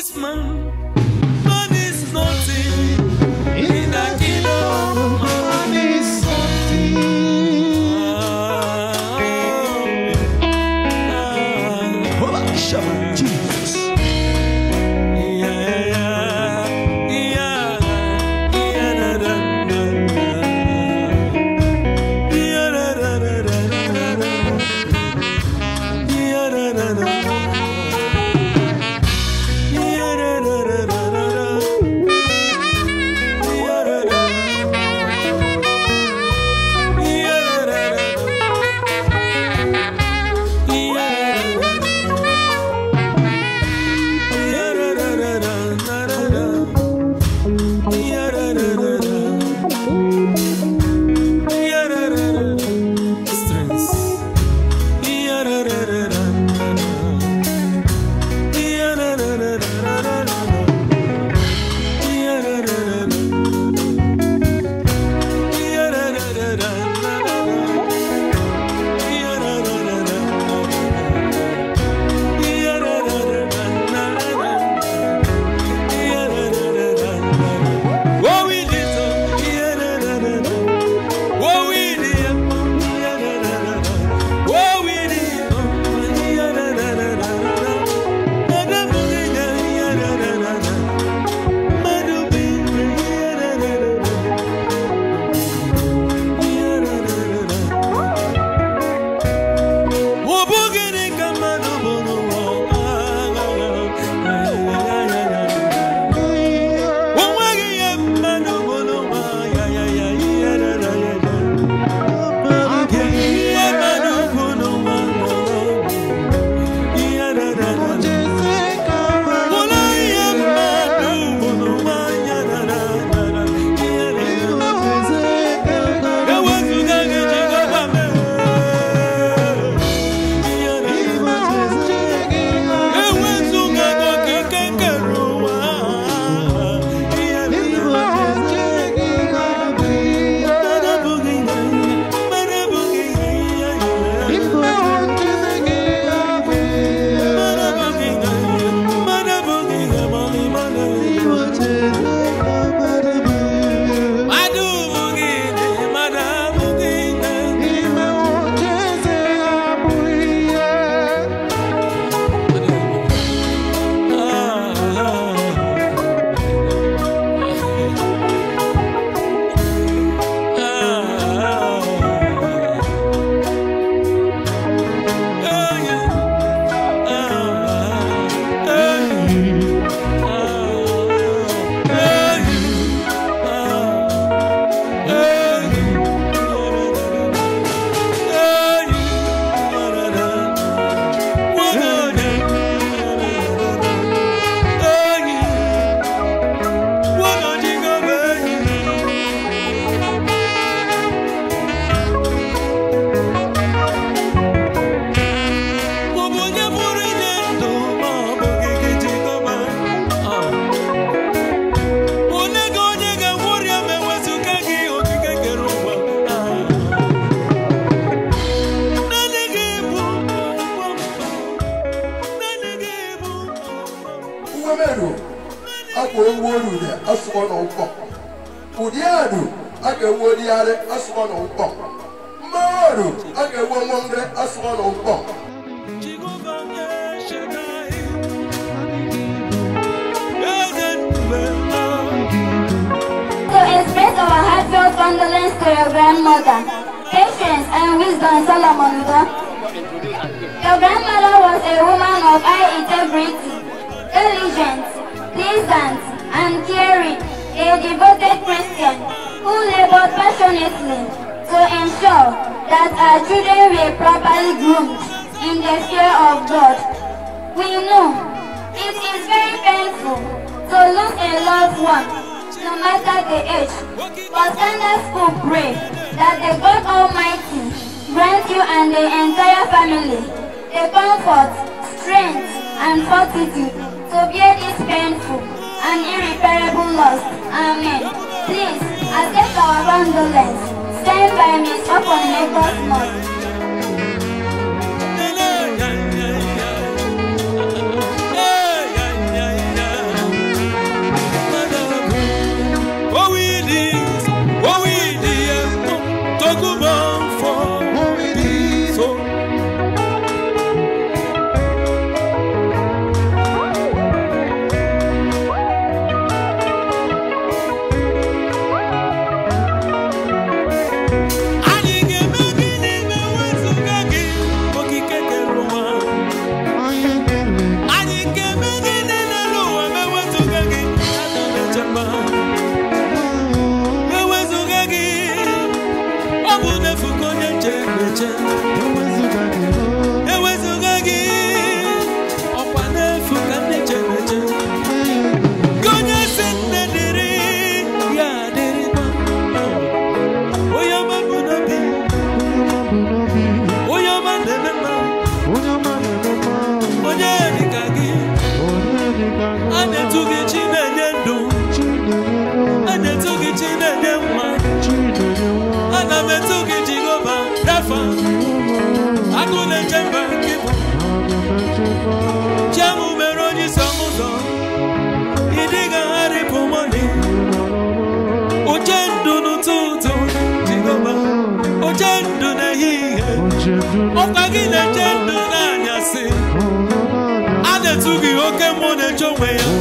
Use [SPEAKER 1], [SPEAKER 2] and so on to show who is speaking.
[SPEAKER 1] this man. Man is nothing in the kingdom. Man is something. Jesus.
[SPEAKER 2] Condolence to your grandmother. Patience and wisdom, Solomon. Your grandmother was a woman of high integrity, diligent, pleasant, and caring, a devoted Christian who labored passionately to ensure that our children were properly groomed in the fear of God. We know it is very painful to lose a loved one, no matter the age, but Sunday school pray that the God Almighty grant you and the entire family the comfort, strength, and fortitude to bear this painful and irreparable loss. Amen. Please accept our condolence. Stand by Miss upon Lagos North.
[SPEAKER 1] Okagile jendo na nyase. Ane tugi oke mone chomwe ya.